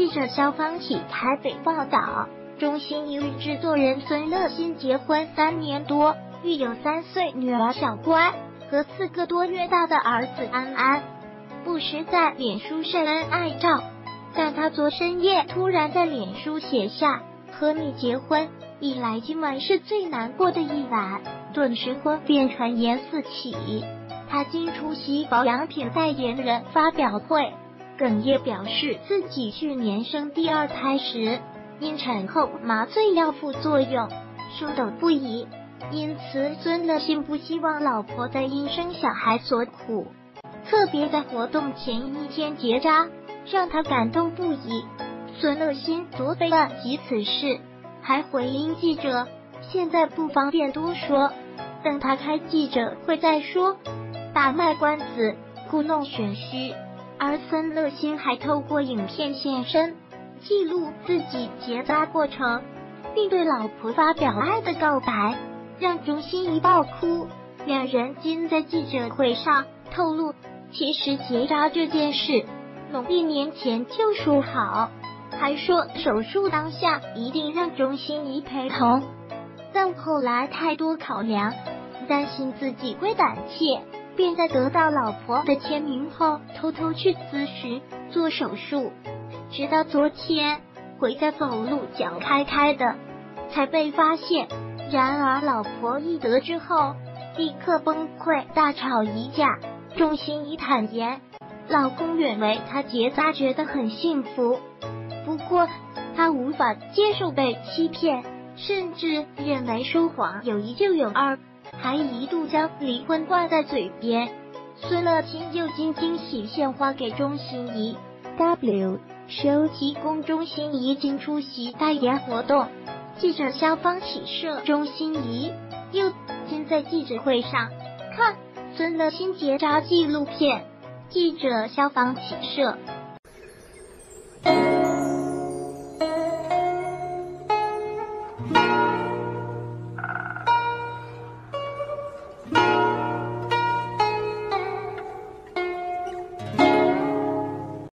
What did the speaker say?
记者肖芳启台北报道，钟欣怡与制作人孙乐欣结婚3年多，育有3岁女儿小乖和4个多月大的儿子安安，不时在脸书晒恩爱照。但他昨深夜突然在脸书写下和你结婚以来，今晚是最难过的一晚，顿时婚变传言四起。他经出席保养品代言人发表会，哽咽表示自己去年生第2胎时，因产后麻醉药副作用手抖不已，因此孙乐欣不希望老婆再因生小孩所苦，特别在活动前1天结扎，让他感动不已。孙乐欣昨非及此事，还回应记者，现在不方便多说，等他开记者会再说，大卖关子，故弄玄虚。而孙乐欣还透过影片现身，记录自己结扎过程，并对老婆发表爱的告白，让钟欣怡爆哭。两人均在记者会上透露，其实结扎这件事农历年前就说好，还说手术当下一定让钟欣怡陪同，但后来太多考量，担心自己会胆怯，便在得到老婆的签名后偷偷去咨询做手术，直到昨天回家走路脚开开的才被发现。然而老婆一得知后立刻崩溃大吵一架。钟欣怡坦言，老公认为她结扎觉得很幸福，不过她无法接受被欺骗，甚至认为说谎有一就有二，还一度将离婚挂在嘴边。孙乐欣又惊喜献花给钟欣怡 ，W 收提供钟欣怡经出席代言活动。记者肖芳启摄钟欣怡，又今在记者会上看孙乐欣结扎纪录片。记者肖芳启摄。